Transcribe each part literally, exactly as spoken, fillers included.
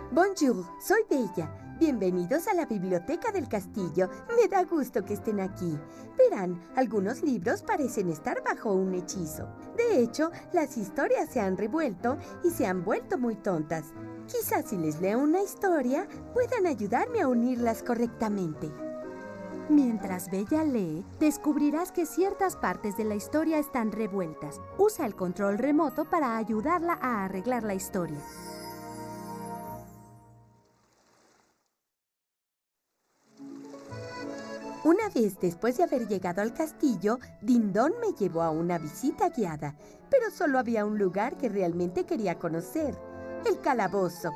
Bonjour, soy Bella. Bienvenidos a la biblioteca del castillo. Me da gusto que estén aquí. Verán, algunos libros parecen estar bajo un hechizo. De hecho, las historias se han revuelto y se han vuelto muy tontas. Quizás si les leo una historia, puedan ayudarme a unirlas correctamente. Mientras Bella lee, descubrirás que ciertas partes de la historia están revueltas. Usa el control remoto para ayudarla a arreglar la historia. Una vez después de haber llegado al castillo, Dindon me llevó a una visita guiada, pero solo había un lugar que realmente quería conocer: el calabozo.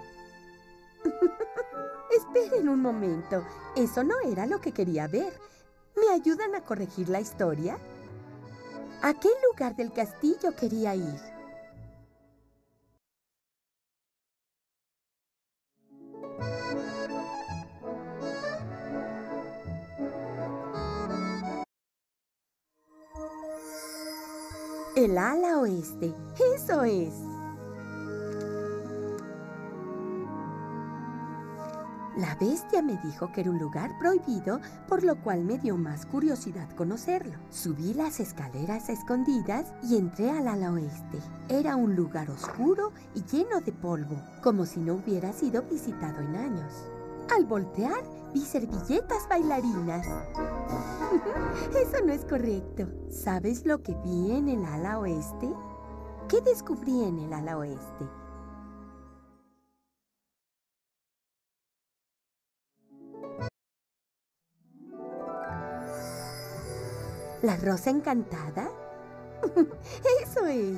Esperen un momento, eso no era lo que quería ver. ¿Me ayudan a corregir la historia? ¿A qué lugar del castillo quería ir? El ala oeste, eso es. La bestia me dijo que era un lugar prohibido, por lo cual me dio más curiosidad conocerlo. Subí las escaleras escondidas y entré al ala oeste. Era un lugar oscuro y lleno de polvo, como si no hubiera sido visitado en años. Al voltear, vi servilletas bailarinas. Eso no es correcto. ¿Sabes lo que vi en el ala oeste? ¿Qué descubrí en el ala oeste? ¿La rosa encantada? ¡Eso es!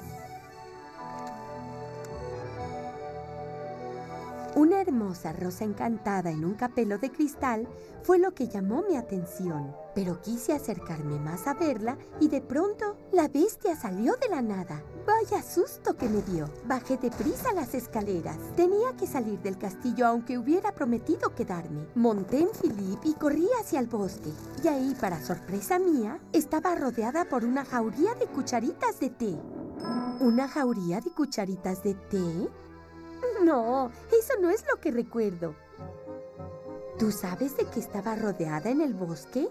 Una hermosa rosa encantada en un capelo de cristal fue lo que llamó mi atención. Pero quise acercarme más a verla y de pronto la bestia salió de la nada. ¡Vaya susto que me dio! Bajé deprisa las escaleras. Tenía que salir del castillo aunque hubiera prometido quedarme. Monté en Philippe y corrí hacia el bosque. Y ahí, para sorpresa mía, estaba rodeada por una jauría de cucharitas de té. ¿Una jauría de cucharitas de té? No, eso no es lo que recuerdo. ¿Tú sabes de qué estaba rodeada en el bosque?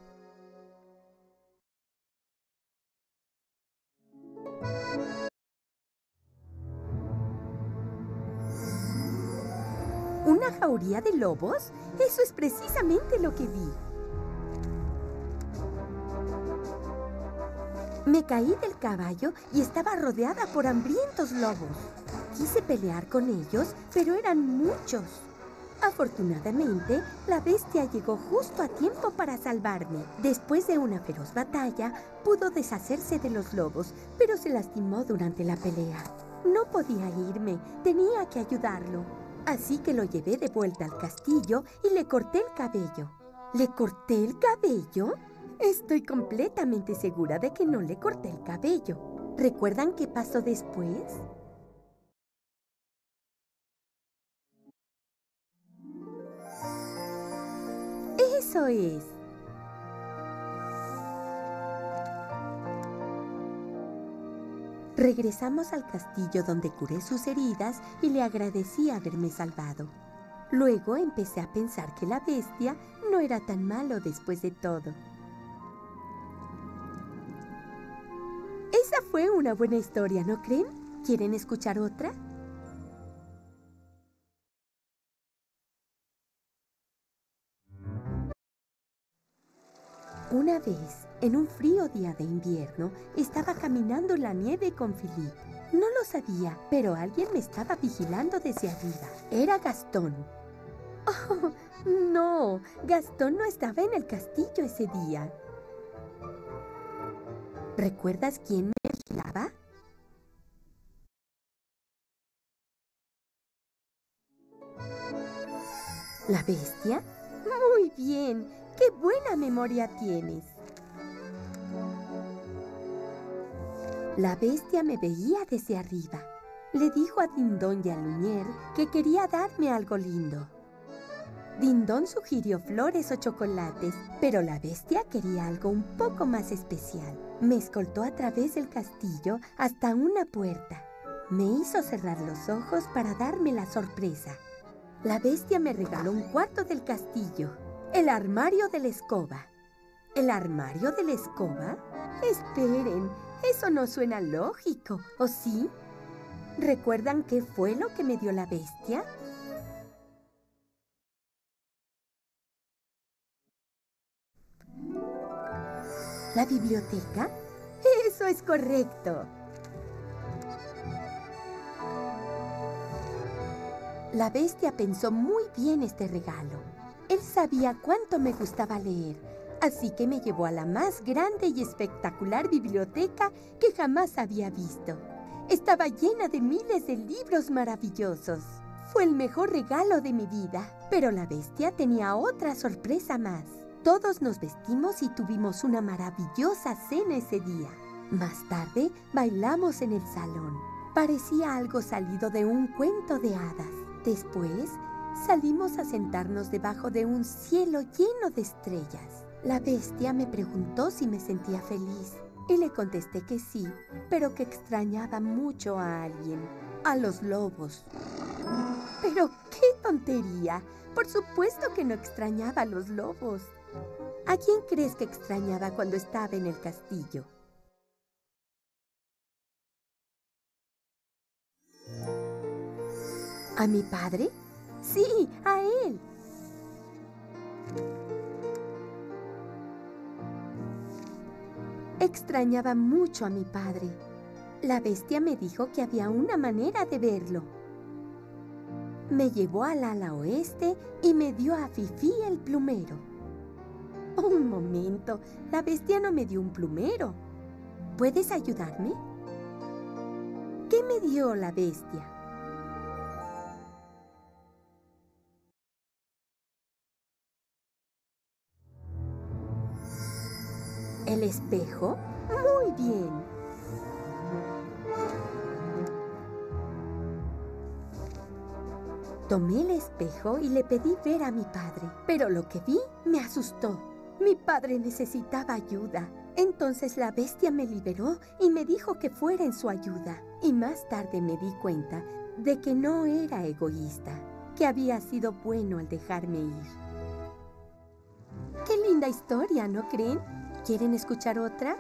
¿Una jauría de lobos? Eso es precisamente lo que vi. Me caí del caballo y estaba rodeada por hambrientos lobos. Quise pelear con ellos, pero eran muchos. Afortunadamente, la bestia llegó justo a tiempo para salvarme. Después de una feroz batalla, pudo deshacerse de los lobos, pero se lastimó durante la pelea. No podía irme, tenía que ayudarlo. Así que lo llevé de vuelta al castillo y le corté el cabello. ¿Le corté el cabello? Estoy completamente segura de que no le corté el cabello. ¿Recuerdan qué pasó después? ¡Eso es! Regresamos al castillo donde curé sus heridas y le agradecí haberme salvado. Luego empecé a pensar que la bestia no era tan malo después de todo. Esa fue una buena historia, ¿no creen? ¿Quieren escuchar otra? Una vez, en un frío día de invierno, estaba caminando en la nieve con Philippe. No lo sabía, pero alguien me estaba vigilando desde arriba. Era Gastón. ¡Oh, no! Gastón no estaba en el castillo ese día. ¿Recuerdas quién me vigilaba? ¿La bestia? Muy bien. ¡Qué buena memoria tienes! La bestia me veía desde arriba. Le dijo a Dindon y a Lumière que quería darme algo lindo. Dindon sugirió flores o chocolates, pero la bestia quería algo un poco más especial. Me escoltó a través del castillo hasta una puerta. Me hizo cerrar los ojos para darme la sorpresa. La bestia me regaló un cuarto del castillo, el armario de la escoba. ¿El armario de la escoba? Esperen, eso no suena lógico, ¿o sí? ¿Recuerdan qué fue lo que me dio la bestia? ¿La biblioteca? ¡Eso es correcto! La bestia pensó muy bien este regalo. Él sabía cuánto me gustaba leer, así que me llevó a la más grande y espectacular biblioteca que jamás había visto. Estaba llena de miles de libros maravillosos. Fue el mejor regalo de mi vida, pero la bestia tenía otra sorpresa más. Todos nos vestimos y tuvimos una maravillosa cena ese día. Más tarde, bailamos en el salón. Parecía algo salido de un cuento de hadas. Después, salimos a sentarnos debajo de un cielo lleno de estrellas. La bestia me preguntó si me sentía feliz y le contesté que sí, pero que extrañaba mucho a alguien, a los lobos. ¡Pero qué tontería! Por supuesto que no extrañaba a los lobos. ¿A quién crees que extrañaba cuando estaba en el castillo? ¿A mi padre? Sí, a él. Extrañaba mucho a mi padre. La bestia me dijo que había una manera de verlo. Me llevó al ala oeste y me dio a Fifi el plumero. Un momento, la bestia no me dio un plumero. ¿Puedes ayudarme? ¿Qué me dio la bestia? ¿El espejo? Muy bien. Tomé el espejo y le pedí ver a mi padre, pero lo que vi me asustó. Mi padre necesitaba ayuda. Entonces la bestia me liberó y me dijo que fuera en su ayuda. Y más tarde me di cuenta de que no era egoísta, que había sido bueno al dejarme ir. ¡Qué linda historia!, ¿no creen? ¿Quieren escuchar otra?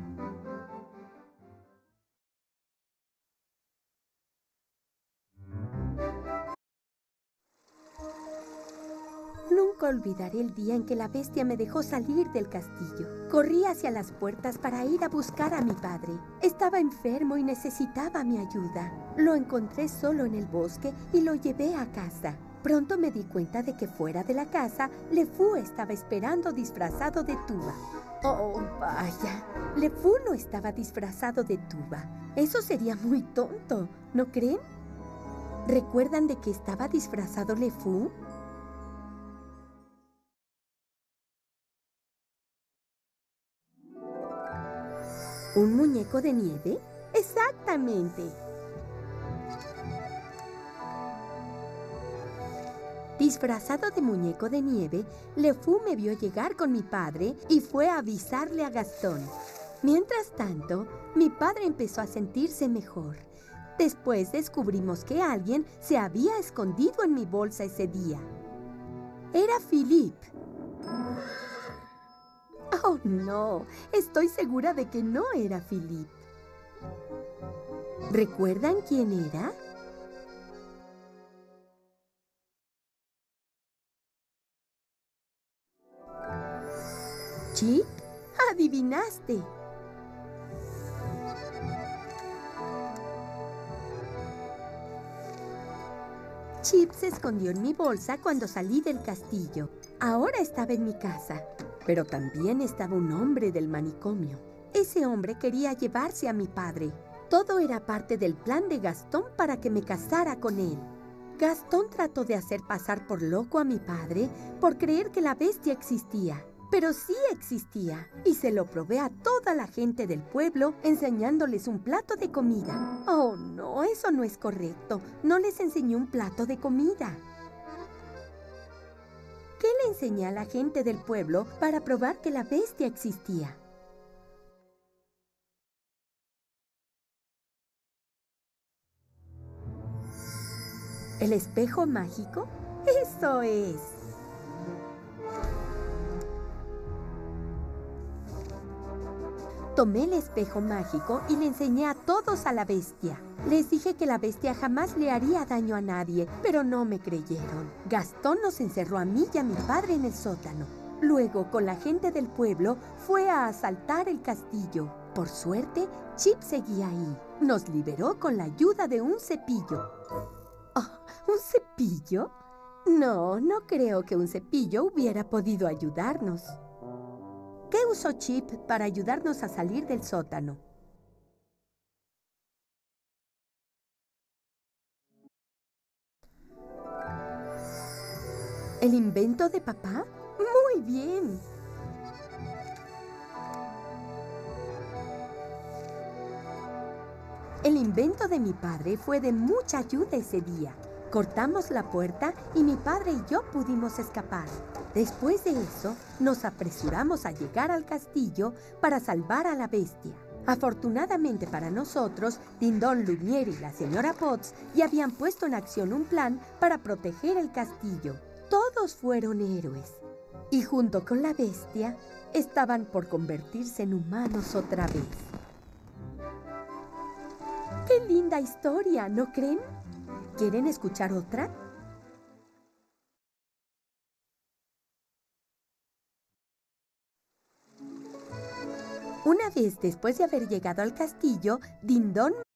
Nunca olvidaré el día en que la bestia me dejó salir del castillo. Corrí hacia las puertas para ir a buscar a mi padre. Estaba enfermo y necesitaba mi ayuda. Lo encontré solo en el bosque y lo llevé a casa. Pronto me di cuenta de que fuera de la casa, LeFou estaba esperando disfrazado de tuba. ¡Oh, vaya! LeFou no estaba disfrazado de tuba. Eso sería muy tonto, ¿no creen? ¿Recuerdan de qué estaba disfrazado LeFou? ¿Un muñeco de nieve? ¡Exactamente! Disfrazado de muñeco de nieve, LeFou me vio llegar con mi padre y fue a avisarle a Gastón. Mientras tanto, mi padre empezó a sentirse mejor. Después descubrimos que alguien se había escondido en mi bolsa ese día. Era Philippe. Oh, no. Estoy segura de que no era Philippe. ¿Recuerdan quién era? ¿Chip? ¡Adivinaste! Chip se escondió en mi bolsa cuando salí del castillo. Ahora estaba en mi casa. Pero también estaba un hombre del manicomio. Ese hombre quería llevarse a mi padre. Todo era parte del plan de Gastón para que me casara con él. Gastón trató de hacer pasar por loco a mi padre por creer que la bestia existía. Pero sí existía, y se lo probé a toda la gente del pueblo enseñándoles un plato de comida. Oh, no, eso no es correcto. No les enseñé un plato de comida. ¿Qué le enseñé a la gente del pueblo para probar que la bestia existía? ¿El espejo mágico? Eso es. Tomé el espejo mágico y le enseñé a todos a la bestia. Les dije que la bestia jamás le haría daño a nadie, pero no me creyeron. Gastón nos encerró a mí y a mi padre en el sótano. Luego, con la gente del pueblo, fue a asaltar el castillo. Por suerte, Chip seguía ahí. Nos liberó con la ayuda de un cepillo. Oh, ¿un cepillo? No, no creo que un cepillo hubiera podido ayudarnos. ¿Qué usó Chip para ayudarnos a salir del sótano? ¿El invento de papá? ¡Muy bien! El invento de mi padre fue de mucha ayuda ese día. Cortamos la puerta y mi padre y yo pudimos escapar. Después de eso, nos apresuramos a llegar al castillo para salvar a la bestia. Afortunadamente para nosotros, Dindon, Lumière y la señora Potts ya habían puesto en acción un plan para proteger el castillo. Todos fueron héroes. Y junto con la bestia, estaban por convertirse en humanos otra vez. ¡Qué linda historia! ¿No creen? ¿Quieren escuchar otra? Una vez después de haber llegado al castillo, Dindon